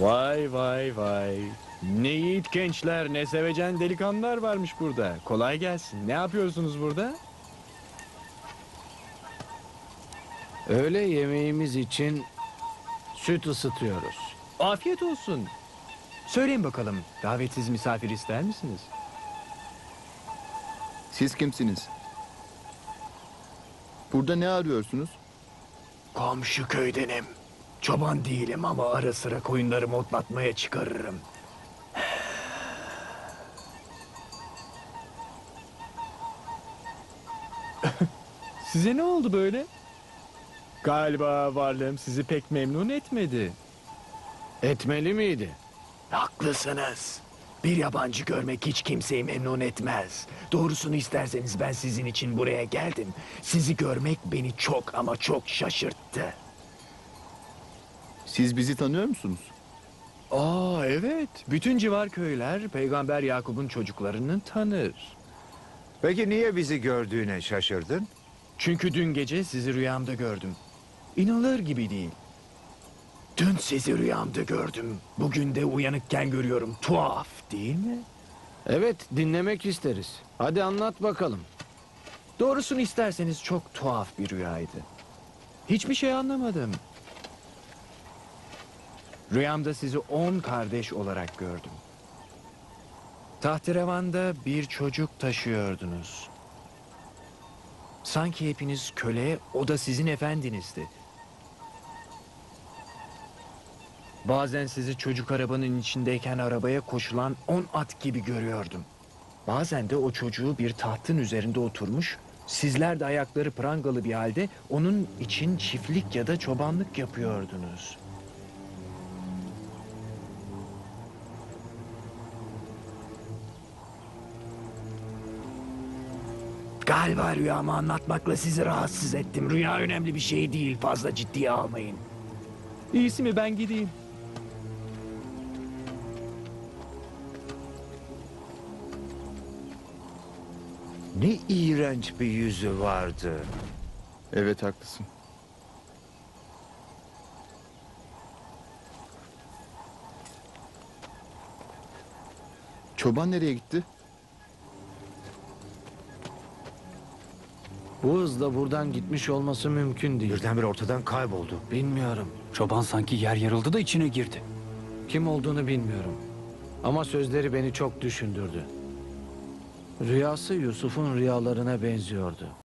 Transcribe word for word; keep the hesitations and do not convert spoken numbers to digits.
Vay vay vay. Ne yiğit gençler, ne sevecen delikanlılar varmış burada. Kolay gelsin. Ne yapıyorsunuz burada? Öğle yemeğimiz için süt ısıtıyoruz. Afiyet olsun. Söyleyin bakalım, davetsiz misafir ister misiniz? Siz kimsiniz? Burada ne arıyorsunuz? Komşu köydenim. Çoban değilim ama ara sıra koyunlarımı otlatmaya çıkarırım. Size ne oldu böyle? Galiba varlığım sizi pek memnun etmedi. Etmeli miydi? Haklısınız. Bir yabancı görmek hiç kimseyi memnun etmez. Doğrusunu isterseniz ben sizin için buraya geldim. Sizi görmek beni çok ama çok şaşırttı. Siz bizi tanıyor musunuz? Aa evet, bütün civar köyler Peygamber Yakup'un çocuklarını tanır. Peki niye bizi gördüğüne şaşırdın? Çünkü dün gece sizi rüyamda gördüm. İnanılır gibi değil. Dün sizi rüyamda gördüm. Bugün de uyanıkken görüyorum. Tuhaf değil mi? Evet, dinlemek isteriz. Hadi anlat bakalım. Doğrusunu isterseniz çok tuhaf bir rüyaydı. Hiçbir şey anlamadım. Rüyamda sizi on kardeş olarak gördüm. Tahterevanda bir çocuk taşıyordunuz. Sanki hepiniz köle, o da sizin efendinizdi. Bazen sizi çocuk arabanın içindeyken arabaya koşulan on at gibi görüyordum. Bazen de o çocuğu bir tahtın üzerinde oturmuş, sizler de ayakları prangalı bir halde onun için çiftlik ya da çobanlık yapıyordunuz. Galiba rüyamı anlatmakla sizi rahatsız ettim. Rüya önemli bir şey değil. Fazla ciddiye almayın. İyisi mi ben gideyim? Ne iğrenç bir yüzü vardı. Evet, haklısın. Çoban nereye gitti? Bu hızla buradan gitmiş olması mümkün değil. Birdenbire ortadan kayboldu. Bilmiyorum. Çoban sanki yer yarıldı da içine girdi. Kim olduğunu bilmiyorum. Ama sözleri beni çok düşündürdü. Rüyası Yusuf'un rüyalarına benziyordu.